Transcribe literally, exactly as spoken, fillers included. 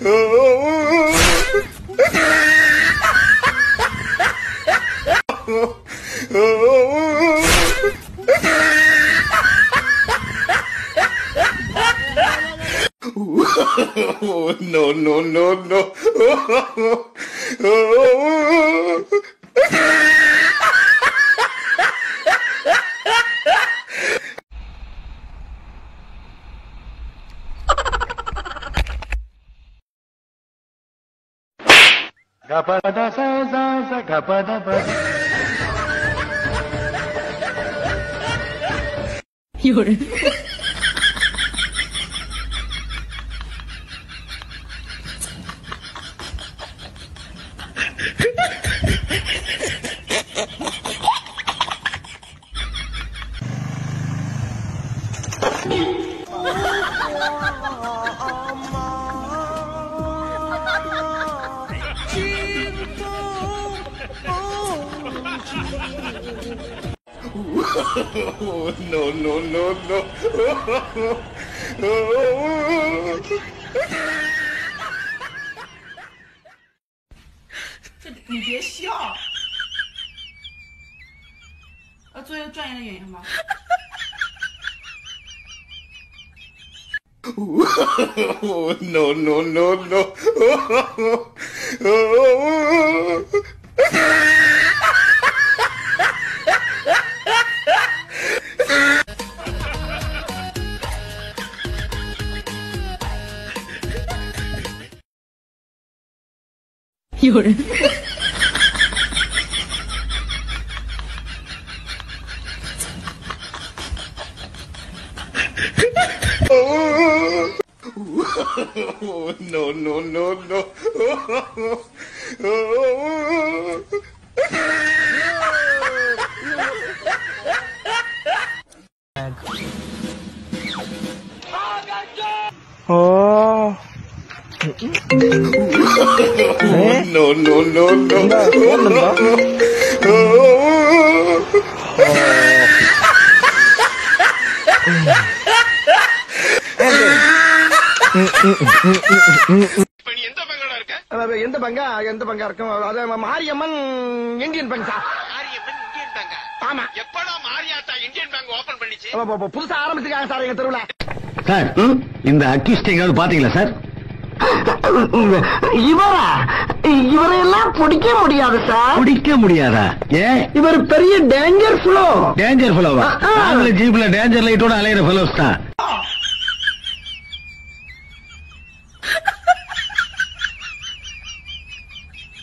No, no, no, no. Gapada sa sa sa gapada ba. Yun. No, no, no, no. 这你别笑，要做一个专业的演员吗 ？No, no, no, no. 有人。 No, no, no, no. 哦。 No, no, no, no. எந்த பங்கா எந்த பங்கா இருக்கும் Mariamman Indian bank sir. Mariamman Indian பேங்கா? ஆமா. எப்படா Mariyatha Indian bank open பண்ணிச்சு? புதுசா ஆரம்பிச்சிருக்காங்க சார் எங்க தெருவுல. சார் இந்த அக்யூஸ்ட் எங்காவது பாத்தீங்களா சார்? இவரா? இவரையெல்லாம் பிடிக்க முடியாது சார். பிடிக்க முடியாதா? ஏன்? இவர் பெரிய டேஞ்சர் ஃபெலோ. டேஞ்சர் ஃபெலோவா? நாங்களே ஜீப்ல டேஞ்சர் லைட்டோட அலையிற ஃபெலோஸ் தான்.